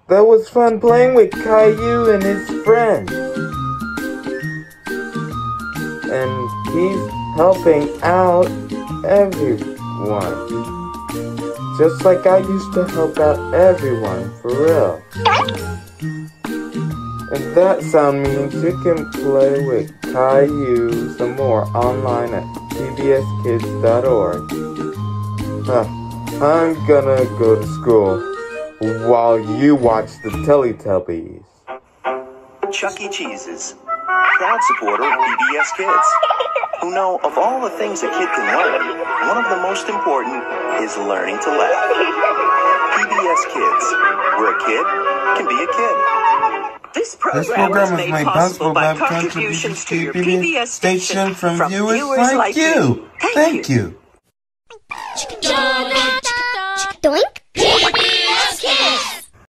That was fun playing with Caillou and his friends. And he's helping out everyone. Just like I used to help out everyone, for real. And that sound means you can play with Caillou some more online at pbskids.org. I'm gonna go to school while you watch the Teletubbies. Chuck E. Cheese's, proud supporter of PBS Kids, who know of all the things a kid can learn, one of the most important is learning to laugh. PBS Kids, where a kid can be a kid. This program was made possible by contributions to your PBS station from viewers like you. Thank you. Doink.